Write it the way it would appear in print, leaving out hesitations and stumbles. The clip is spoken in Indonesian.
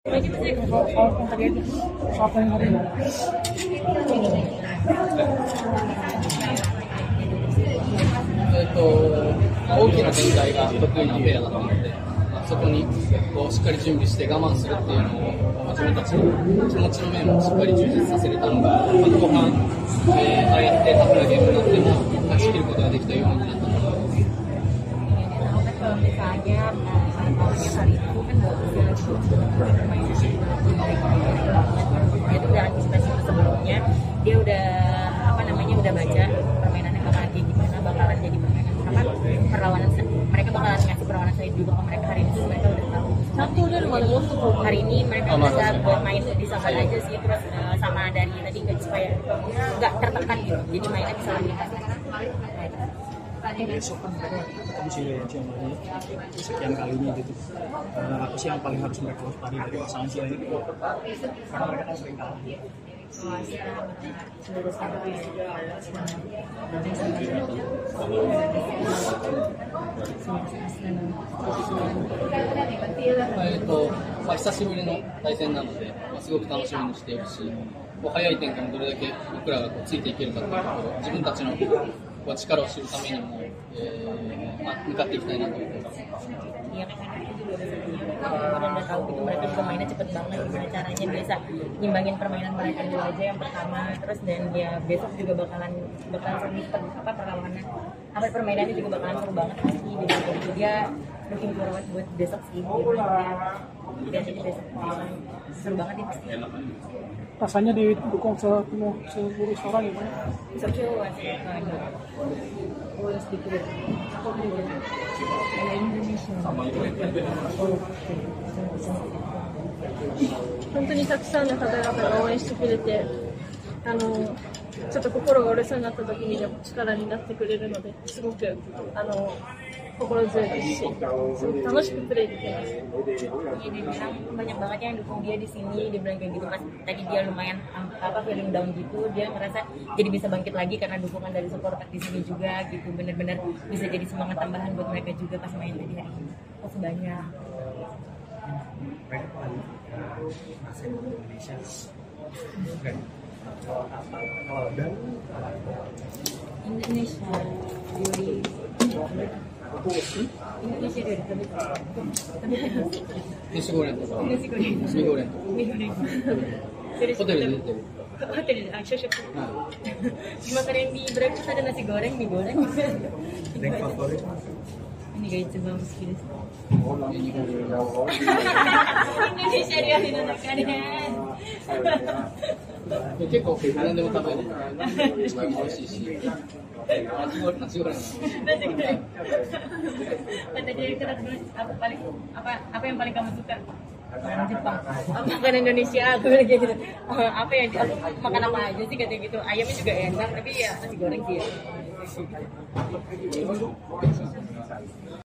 Siapa yang hari ini? 大きな展開が得意なペアだと思うので、そこにこうしっかり準備して我慢するっていうのを自分たちの気持ちの面をしっかり充実させれたのが、後半、ああやってタフなゲームになっても勝ち切ることができた要因になったと思います。 Kalau misalnya hari itu kan dia tuh udah antisipasi sebelumnya, dia udah udah baca permainannya bakalan kayak gimana, bakalan jadi permainan apa perlawanan mereka bakalan ngasih perlawanan saya juga ke mereka hari ini, mereka udah tahu. Hari ini mereka bisa buat main lebih sabar aja sih, terus sama dari tadi nggak supaya nggak tertekan gitu, jadi mainnya bisa lebih Besok kan mereka ketemu si Legion lagi sekian kalinya gitu. Apa sih yang paling harus mereka waspadai dari pasangan si ini? Karena mereka kan sering kalah. 久しぶりの対戦なので、すごく楽しみにしているし、早い展開にどれだけ僕らがついていけるかというところ、自分たちの力を知るためにも、向かっていきたいなと思っています。 Iya kan mereka juga udah tahu gitu, mereka juga mainnya cepet banget gimana caranya bisa nyimbangin permainan mereka dulu aja yang pertama, terus dan ya besok juga bakalan seru apa perlawanan apa permainannya juga bakalan seru banget pasti gitu. Dia looking forward buat besok sih gitu. Jadi besok seru banget ya pasti. Rasanya didukung seluruh orang gimana? Bisa coba sih boleh sedikit. 本当にたくさんの方々が応援してくれて、ちょっと心が折れそうになった時にでも力になってくれるので、すごく心強いですし、すごく楽しくプレーできます。 Dia bilang banyak banget yang dukung dia di sini, dia bilang kayak gitu pas tadi dia lumayan feeling down gitu, dia ngerasa jadi bisa bangkit lagi karena dukungan dari supporter di sini juga gitu, bener-bener bisa jadi semangat tambahan buat mereka juga pas main tadi hari ini. Terus banyak. Mereka paling masih di Indonesia. Kalau dan Indonesia dari Indonesia dari Nasi gorengとか、ミーゴレンとか、ホテルで出てる。 Hotel Shosho. Cuma kalian di breakfast ada nasi goreng, mie goreng. Ini guys coba meskiです。Indonesia dia di mana kalian? 結構何でも食べる。美味しいし。nasi goreng. Kata dia kita apa yang paling kamu suka? Makanan Jepang. Makanan Indonesia aku bilang gitu. Apa yang makan apa aja sih katanya gitu. Ayamnya juga enak tapi ya nasi goreng sih ya.